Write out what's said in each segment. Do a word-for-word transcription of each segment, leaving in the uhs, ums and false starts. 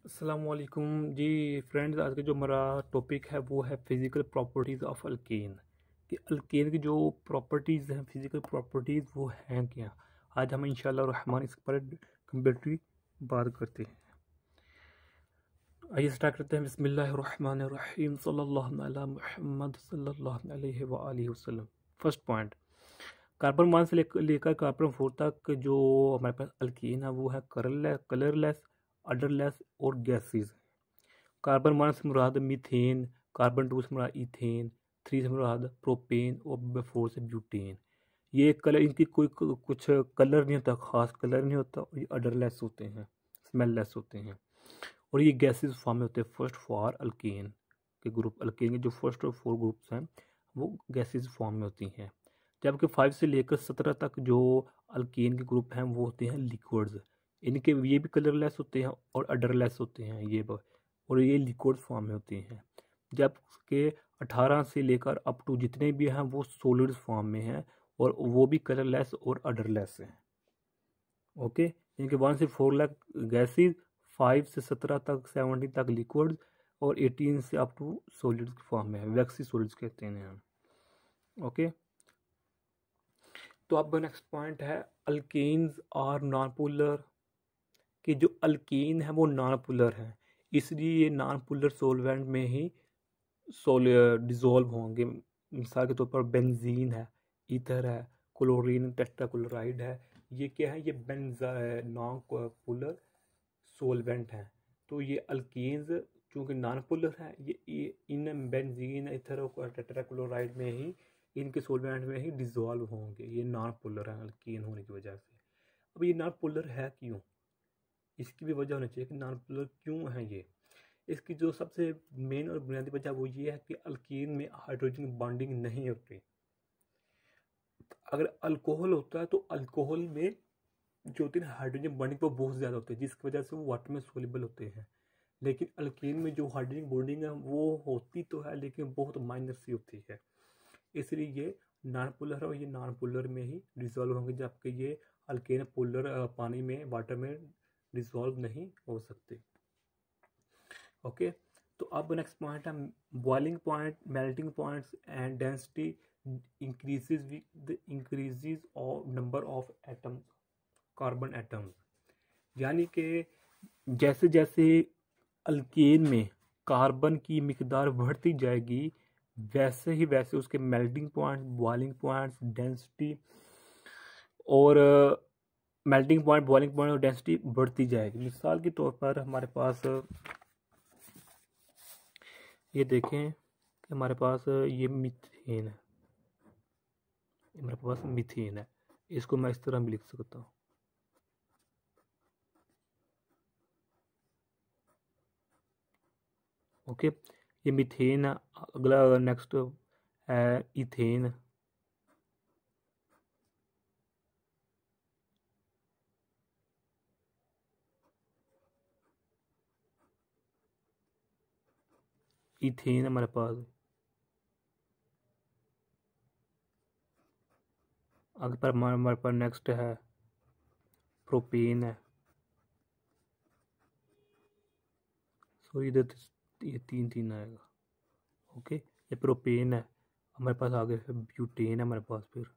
अस्सलाम वालेकुम जी फ्रेंड्स। आज का जो हमारा टॉपिक है वो है फिज़िकल प्रॉपर्टीज़ ऑफ अल्केन। कि अल्केन की जो प्रॉपर्टीज़ हैं, फिज़िकल प्रॉपर्टीज़ वो हैं क्या। आज हम इंशाल्लाह रहमान इस पर कंप्लीटली बात करते हैं। आइए स्टार्ट करते हैं। बिस्मिल्लाहिर्रहमानिर्रहीम सल्लल्लाहु अला मुहम्मद सल्लल्लाहु अलैहि व आलिहि वसल्लम। फर्स्ट पॉइंट, कार्बन वन से लेकर लेकर कार्बन फोर तक जो हमारे पास अल्कीन है वो है कलरलेस कलरलेस अडरलेस और गैसेस। कार्बन वन से मुराद मीथेन, कार्बन टू से मुराद इथेन, थ्री से मुराद प्रोपेन और फोर से ब्यूटेन। ये कलर, इनकी कोई कुछ कलर नहीं होता, खास कलर नहीं होता, और ये अडरलेस होते हैं, स्मेललेस होते हैं, और ये गैसेस फॉर्म में होते हैं। फर्स्ट फॉर अल्केन के ग्रुप, अल्केन के जो फर्स्ट और फोर ग्रुप्स हैं वो गैसेस फॉर्म में होती हैं। जबकि फाइव से लेकर सत्रह तक जो अल्केन के ग्रुप हैं वो होते हैं लिक्विड्स। इनके ये भी कलरलेस होते हैं और अडरलेस होते हैं ये ब- और ये लिक्विड फॉर्म में होते हैं। जबकि अठारह से लेकर अप टू जितने भी हैं वो सॉलिड्स फॉर्म में हैं और वो भी कलरलेस और अडरलेस हैं। ओके, इनके वन से फोर लाख गैसेज, फाइव से सत्रह तक, सेवनटीन तक लिक्विड्स, और एटीन से अप टू सॉलिड्स के फॉर्म में है, वैक्सी सॉलिड्स कहते हैं हम। ओके, तो अब नेक्स्ट पॉइंट है अल्केन्स आर नॉन पोलर। कि जो अल्कीन है वो नॉन पोलर है, इसलिए ये नॉन पोलर सॉल्वेंट में ही सोल डिजोल्व होंगे। मिसाल के तौर पर बेंजीन है, ईथर है, क्लोरीन टेट्राक्लोराइड है, ये क्या है, ये बेंजा नॉन पोलर सोलवेंट हैं। तो ये अल्कीन्स चूँकि नॉन पोलर है, ये ये इन बेंजीन ईथर और टेट्राक्लोराइड में ही, इनके सोलवेंट में ही डिजोल्व होंगे। ये नॉन पोलर है अल्कीन होने की वजह से। अब ये नॉन पोलर है क्यों, इसकी भी वजह होनी चाहिए कि नॉन पोलर क्यों है ये। इसकी जो सबसे मेन और बुनियादी वजह वो ये है कि अल्कीन में हाइड्रोजन बॉन्डिंग नहीं होती। अगर अल्कोहल होता है तो अल्कोहल में जो होती है हाइड्रोजन बॉन्डिंग वो बहुत ज़्यादा होती है, जिसकी वजह से वो वाटर में सोल्यूबल होते हैं। लेकिन अल्कीन में जो हाइड्रोजन बॉन्डिंग है वो होती तो है लेकिन बहुत माइनर सी होती है, इसलिए ये नॉन पोलर है और ये नॉन पोलर में ही डिजोल्व होंगे। जबकि ये अल्केन पोलर पानी में, वाटर में डिजोल्व नहीं हो सकते। ओके, तो अब नेक्स्ट पॉइंट है boiling point, melting points and density increases with increases of number of atoms, carbon atoms. यानी कि जैसे जैसे अल्केन में कार्बन की मिकदार बढ़ती जाएगी वैसे ही वैसे उसके melting point, boiling points, density और मेल्टिंग पॉइंट, बॉइलिंग पॉइंट और डेंसिटी बढ़ती जाएगी। मिसाल के तौर पर हमारे पास ये देखें कि हमारे पास ये मीथेन है, हमारे पास मीथेन है, इसको मैं इस तरह भी लिख सकता हूँ। ओके, ये मीथेन है। अगला नेक्स्ट है इथेन। इथेन हमारे पास। आगे पर हमारे पास नेक्स्ट है प्रोपेन है। सॉरी इधर ये तीन तीन आएगा। ओके, ये प्रोपेन है हमारे पास। आगे फिर ब्यूटेन है हमारे पास। फिर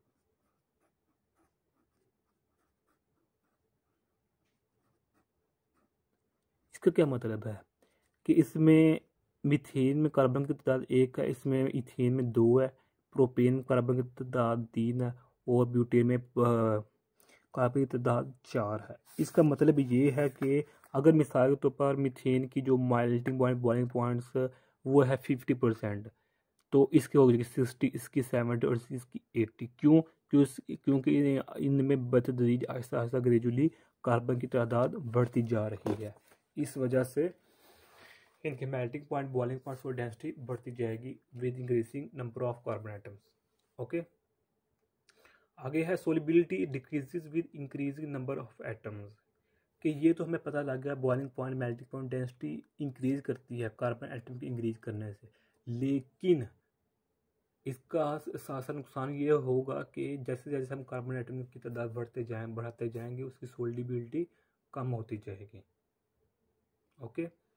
इसका क्या मतलब है कि इसमें मीथेन में कार्बन की तादाद एक है, इसमें इथेन में दो है, प्रोपेन में कार्बन की तादाद तीन है, और ब्यूटेन में कार्बन की तादाद चार है। इसका मतलब ये है कि अगर मिसाल के तौर पर मीथेन की जो मेल्टिंग पॉइंट, बॉइलिंग पॉइंट्स वो है फिफ्टी परसेंट, तो इसकी हो जाएगी सिक्सटी, इसकी सेवेंटी और इसकी एट्टी। क्यों? क्यों क्योंकि इनमें बतदरीज आहिस्ता आहिस्ता ग्रेजुअली कार्बन की तादाद बढ़ती जा रही है। इस वजह से इनके मेल्टिंग पॉइंट, बॉइलिंग पॉइंट्स और डेंसिटी बढ़ती जाएगी with increasing number of carbon atoms. Okay, आगे है solubility decreases with increasing number of atoms. कि ये तो हमें पता लग गया, boiling point, melting point, density increase करती है कार्बन एटम की इंक्रीज करने से। लेकिन इसका सासा नुकसान ये होगा कि जैसे जैसे हम कार्बन एटम की तादाद बढ़ते जाएं बढ़ाते जाएंगे उसकी सोल्डिबिलिटी कम होती जाएगी। ओके,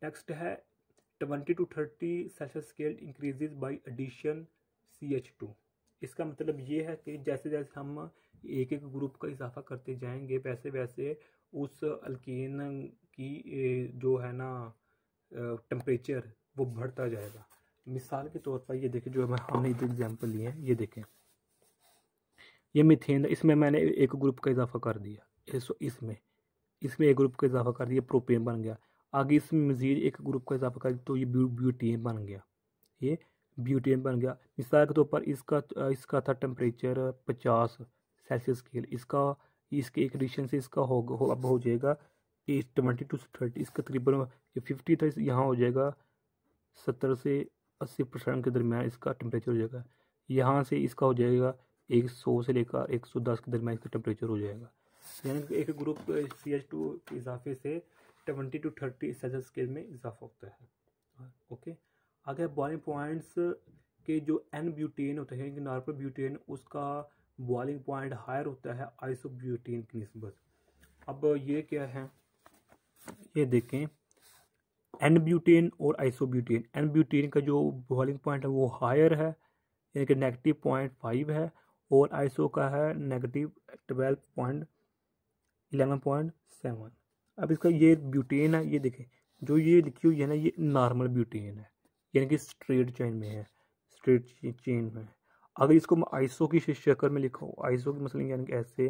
नेक्स्ट है twenty to thirty Celsius scale increases by addition C H two. इसका मतलब ये है कि जैसे जैसे हम एक एक ग्रुप का इजाफा करते जाएंगे वैसे वैसे उस अल्कीन की जो है ना टेम्परेचर वो बढ़ता जाएगा। मिसाल के तौर पर ये देखें, जो हमने इधर एग्जांपल लिए हैं, ये देखें, ये मीथेन, इसमें मैंने एक ग्रुप का इजाफा कर दिया, इस इसमें इसमें एक ग्रुप का इजाफा कर दिया, प्रोपेन बन गया। आगे इसमें मज़ीद एक ग्रुप का इजाफा कर दिया तो ये ब्यू ब्यूटेन बन गया, ये ब्यूटेन बन गया। मिसाल के तौर पर इसका इसका था टेम्परेचर पचास सेल्सियस स्केल, इसका इसके एक एडिशन से इसका हो, हो अब हो जाएगा ट्वेंटी टू थर्टी, इसका तकरीबन फिफ्टी था, यहाँ हो जाएगा सत्तर से अस्सी परसेंट के दरमियान इसका टेम्परेचर हो जाएगा। यहाँ से इसका हो जाएगा एक सौ से लेकर एक सौ दस के दरमियान इसका टेम्परेचर हो जाएगा। यानी कि एक ग्रुप सी एच टू के इजाफे से twenty to thirty Celsius scale में इजाफा होता है। ओके, आगे बॉइलिंग पॉइंट्स के जो एन ब्यूटेन होते हैं, नॉर्मल ब्यूटेन, उसका बॉइलिंग पॉइंट हायर होता है आइसो ब्यूटेन की निस्बत। अब ये क्या है, ये देखें, एन ब्यूटेन और आइसो ब्यूटेन। एन ब्यूटेन का जो बॉइलिंग पॉइंट है वो हायर है, यानी कि नेगेटिव पॉइंट फाइव है, और आइसो का है negative twelve point eleven point seven. अब इसका ये ब्यूटेन है, ये देखें, जो ये लिखी हुई है ना, ये नॉर्मल ब्यूटेन है, यानी कि स्ट्रेट चेन में है, स्ट्रेट चेन में है। अगर इसको मैं आइसो की शक्ल में लिखा हूँ, आइसो की मसलन यानी कि ऐसे,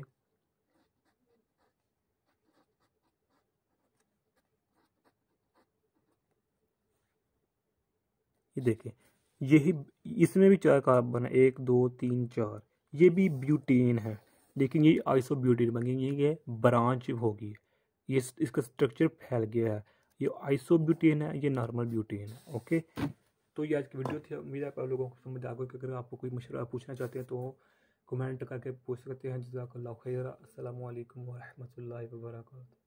ये देखें, यही इसमें भी चार कार्बन है, एक दो तीन चार, ये भी ब्यूटेन है, लेकिन ये आइसो ब्यूटेन बन गई, ये ब्रांच होगी, ये इसका स्ट्रक्चर फैल गया है, ये आइसो ब्यूटेन है, ये नॉर्मल ब्यूटेन है। ओके, तो ये आज की वीडियो थी, उम्मीद है आप लोगों को समझ आ गई। अगर आपको कोई मशवरा पूछना चाहते हैं तो कमेंट करके पूछ सकते हैं। जज़ाकल्लाहु खैर। अस्सलामु अलैकुम व रहमतुल्लाहि व बरकातहू।